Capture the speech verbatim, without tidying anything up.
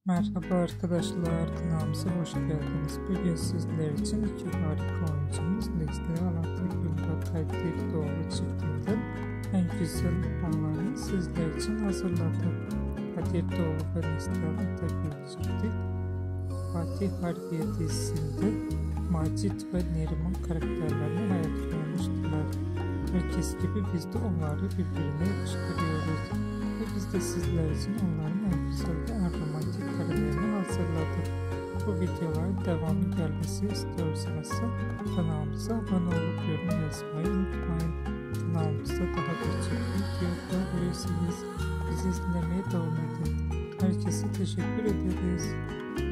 Merhaba arkadaşlar, kanalımıza hoş geldiniz. Bugün sizler için iki harika oyuncumuz Neslihan Atagül ve Kadir Dogulu çiftinden en güzel anlarını sizler için hazırladım. Kadir Dogulu ve Neslihan Atagül çifti Fatih Harbiye dizisinde Macit ve Neriman karakterlerini hayat vermiştiler. Herkes gibi biz de onları birbirine yakıştırıyoruz. Ve biz de sizler için onların en güzel ve en romantik karelerini hazırladık. Bu videoların devamı gelmesi istiyorsanız kanalımıza abone olup yorum yazmayı unutmayın. Kanalımızda daha birçok video bulabilirsiniz. Bizi izlemeye devam edin. Herkese teşekkür ederiz.